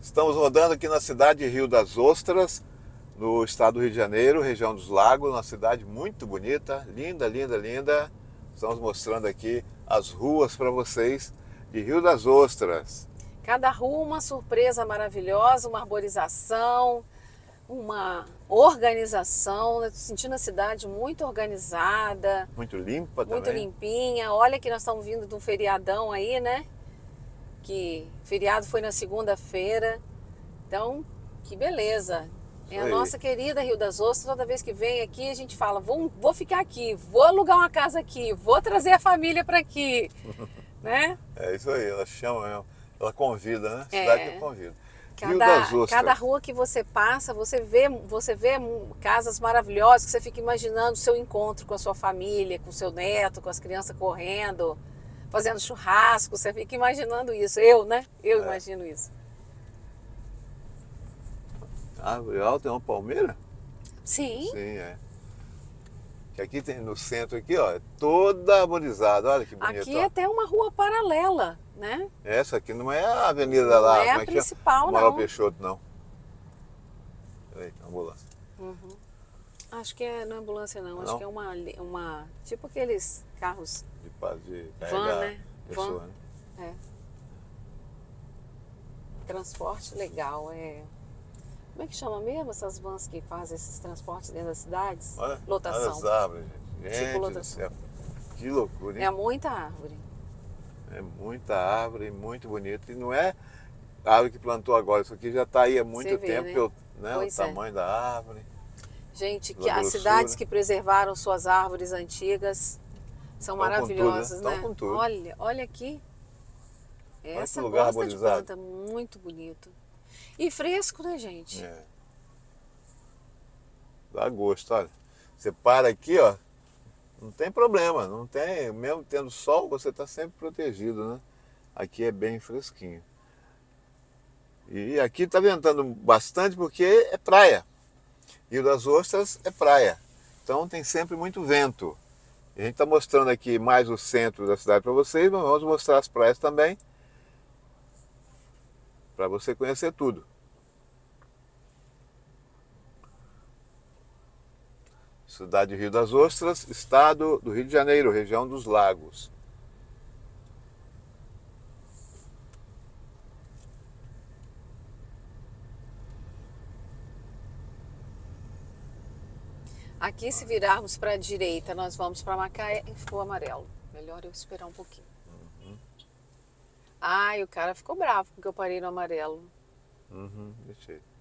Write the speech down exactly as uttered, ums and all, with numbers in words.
Estamos rodando aqui na cidade de Rio das Ostras, no estado do Rio de Janeiro, região dos Lagos, uma cidade muito bonita, linda, linda, linda. Estamos mostrando aqui as ruas para vocês de Rio das Ostras. Cada rua uma surpresa maravilhosa, uma arborização, uma organização. Estou sentindo a cidade muito organizada, Muito limpa muito também. limpinha. Olha que nós estamos vindo de um feriadão aí, né? Que feriado foi na segunda-feira. Então, que beleza. É a aí. nossa querida Rio das Ostras. Toda vez que vem aqui, a gente fala, vou, vou ficar aqui, vou alugar uma casa aqui, vou trazer a família para aqui, né? É isso aí, ela chama mesmo. Ela convida, né? É. Cidade que convida. Rio Cada, das Ostras. cada rua que você passa, você vê, você vê casas maravilhosas que você fica imaginando o seu encontro com a sua família, com o seu neto, com as crianças correndo, fazendo churrasco. Você fica imaginando isso. Eu, né? Eu É. imagino isso. Árvore alta é uma palmeira? Sim. Sim, é. Que aqui tem no centro aqui, ó, é toda arborizada. Olha que bonito. Aqui ó. é até uma rua paralela, né? Essa aqui não é a avenida Não lá, é a como é que chama? principal, Amaral não. Peixoto, não. Peraí, ambulância. Uhum. Acho que é, não é ambulância não, acho Não? que é uma, uma tipo aqueles carros De, pa- de van, carregar né? pessoa, Van. né? É. Transporte legal, é. Como é que chama mesmo essas vans que fazem esses transportes dentro das cidades? Olha, olha Lotação. as árvores, gente. Gente Tipo do lotação. céu. Que loucura, hein? É muita árvore. É muita árvore, muito bonito. E não é árvore que plantou agora, isso aqui já está aí há muito Você vê, tempo, né? pelo, né, o Pois é. tamanho da árvore. Gente, que Da as grossura. cidades que preservaram suas árvores antigas são Tão com maravilhosas, tudo, né? né? Tão com tudo. Olha, olha aqui. que Essa lugar gosta de arborizado. planta, muito bonito. E fresco, né, gente? É. Dá gosto, olha. Você para aqui, ó, não tem problema, não tem, mesmo tendo sol, você está sempre protegido, né? Aqui é bem fresquinho. E aqui está ventando bastante porque é praia. Rio das Ostras é praia. Então tem sempre muito vento. E a gente está mostrando aqui mais o centro da cidade para vocês, mas vamos mostrar as praias também, para você conhecer tudo. Cidade de Rio das Ostras, estado do Rio de Janeiro, região dos Lagos. Aqui, se virarmos para a direita, nós vamos para Macaé e ficou amarelo. Melhor eu esperar um pouquinho. Uhum. Ai, o cara ficou bravo porque eu parei no amarelo. Uhum, deixa eu...